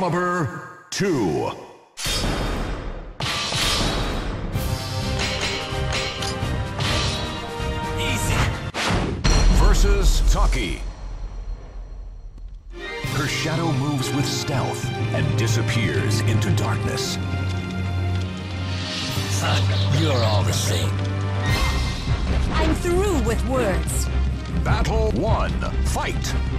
Excalibur 2. Easy. Versus Taki. Her shadow moves with stealth and disappears into darkness. You're all the same. I'm through with words. Battle 1. Fight!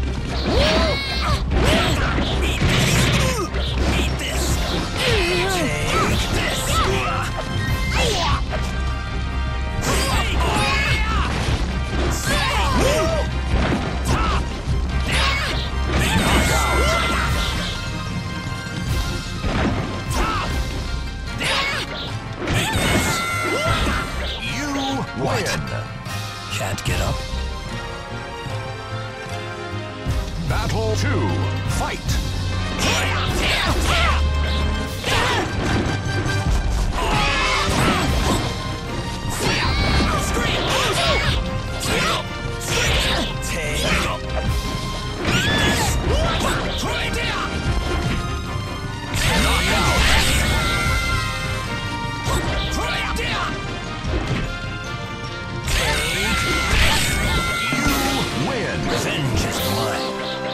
Eat this! Eat this! Take this! Win! Can't get up? Battle 2. Fight! Revenge is mine.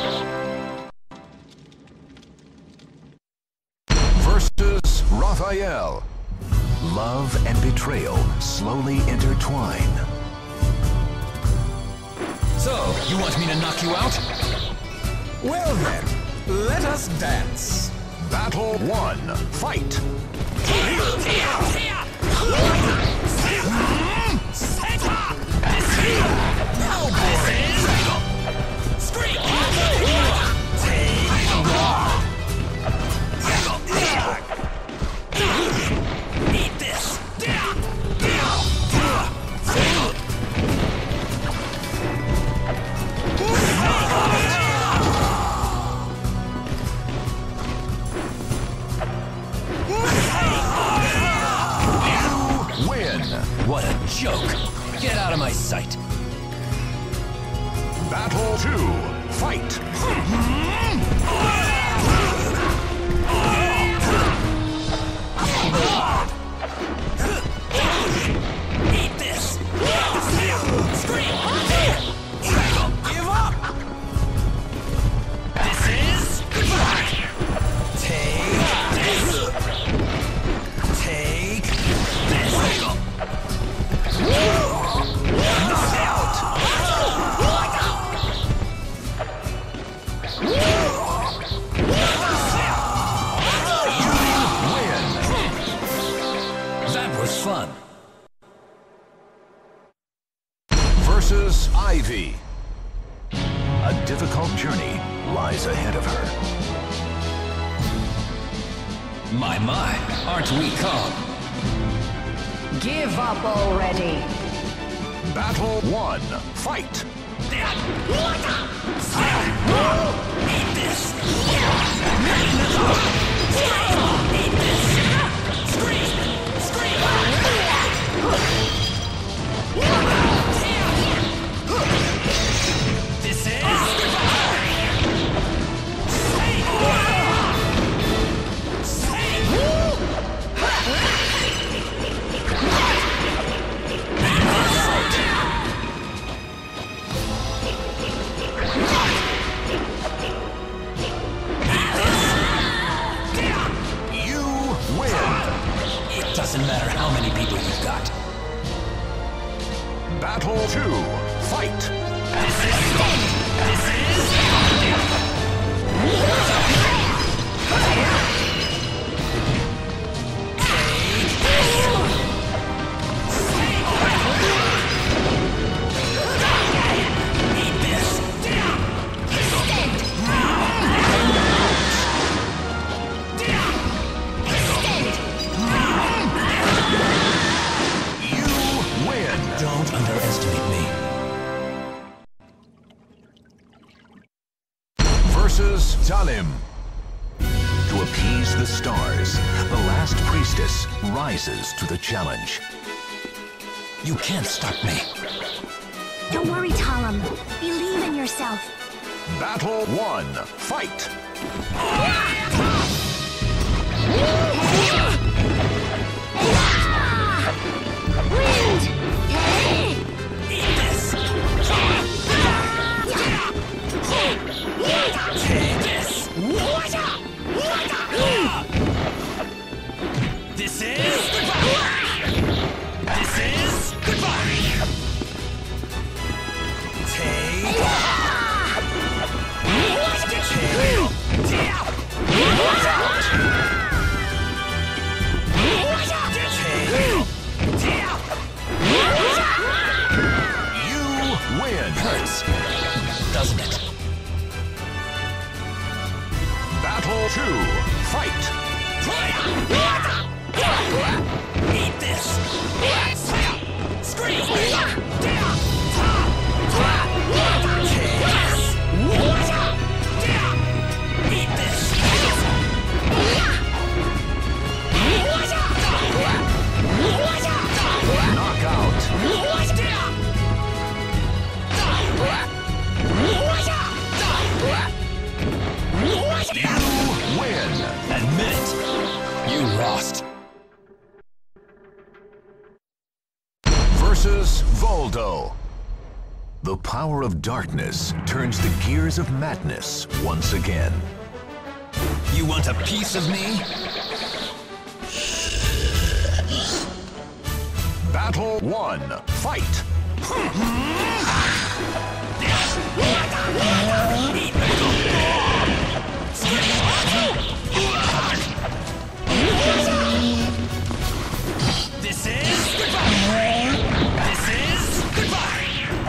Versus Raphael. Love and betrayal slowly intertwine. So, you want me to knock you out? Well then, let us dance. Battle 1. Fight! Eat this! Win! What a joke! Get out of my sight! Battle 2. Fight! Eat this! Scream! Give up! This is goodbye! Take this! Take this! Knock out! That was fun. Versus Ivy. A difficult journey lies ahead of her. My, aren't we calm? Give up already. Battle 1. Fight! Eat this! Eat this! Scream! Scream! This is doesn't matter how many people you've got. Battle 2. Fight! This Don't underestimate me. Versus Talim. To appease the stars, the last priestess rises to the challenge. You can't stop me. Don't worry, Talim. Believe in yourself. Battle 1. Fight! Hurts, doesn't it? Battle 2, fight! Eat this! Scream! Eat this! Knockout! You win! Admit it! You lost. Versus Voldo. The power of darkness turns the gears of madness once again. You want a piece of me? Battle 1, fight! This is goodbye! This is goodbye!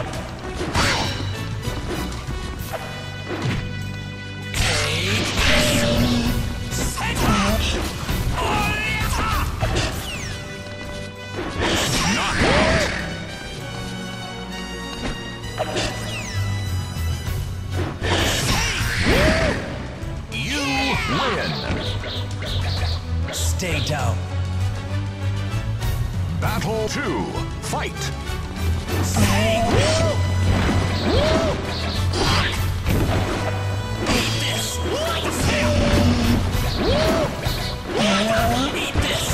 You win! Stay down. Battle 2, fight! Eat this!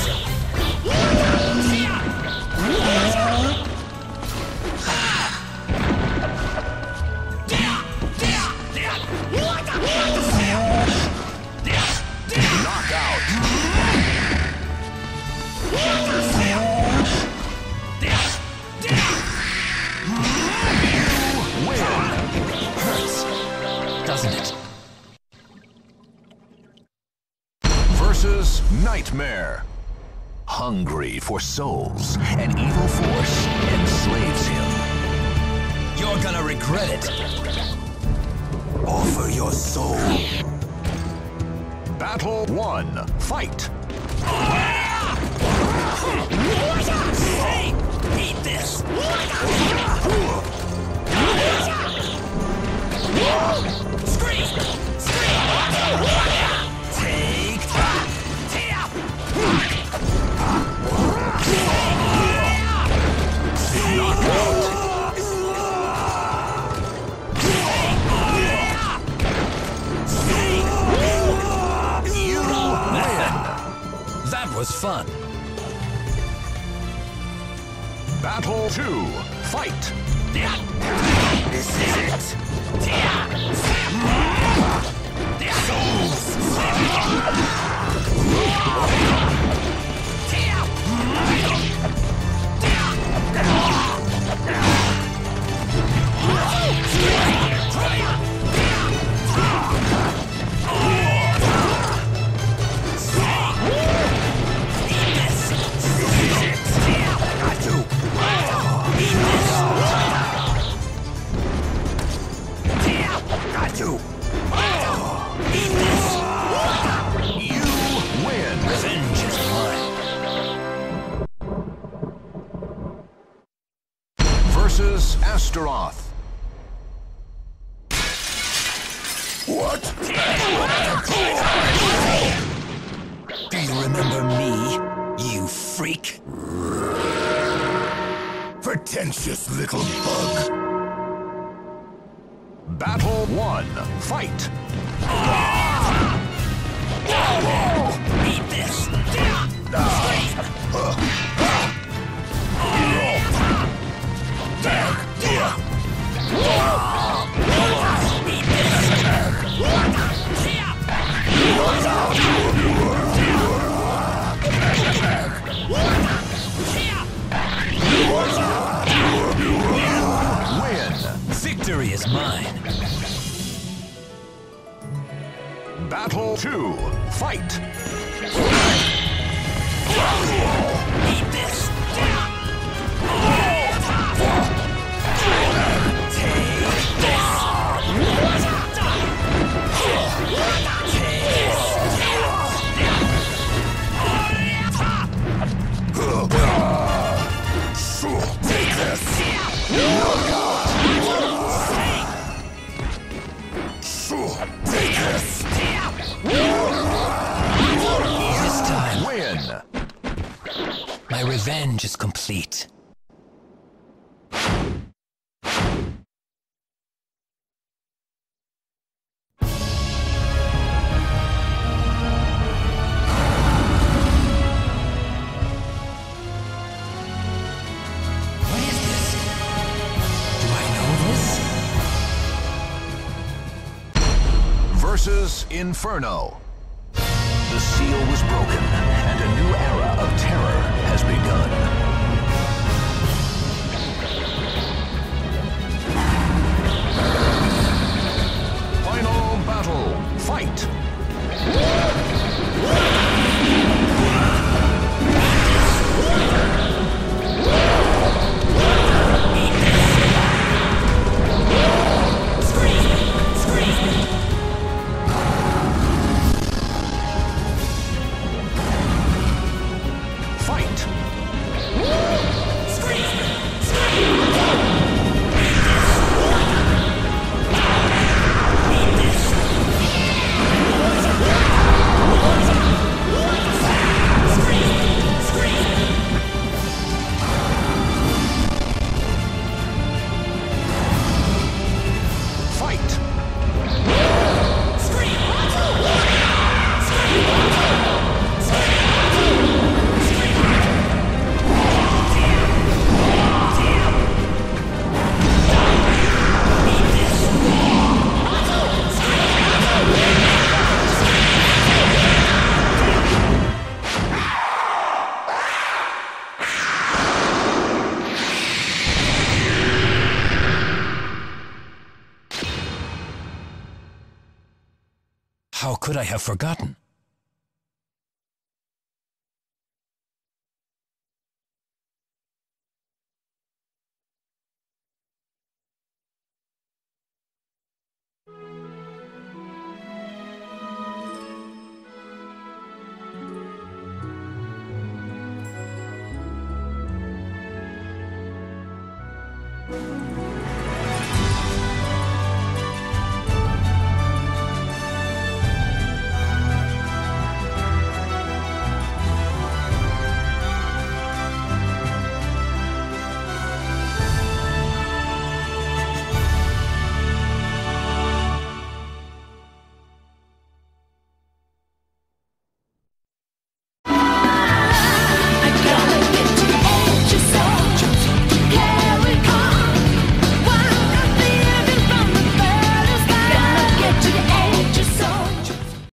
Versus Nightmare. Hungry for souls, an evil force enslaves him. You're gonna regret it. Offer your soul. Battle 1, fight! Hey! Eat this! Scream! Scream! Take that! You win! That was fun. Battle 2, fight! This is it! Versus Astaroth. What? Do you remember me, you freak? Pretentious little bug. Battle 1, fight! Eat this! Victory is mine. Battle 2. Fight! Eat this! Take this! Take this! This time, Win! my revenge is complete. What is this? Do I know this? Versus Inferno. The seal was broken, and a new era of terror has begun. Final battle. Fight! Fight! Fight! How could I have forgotten?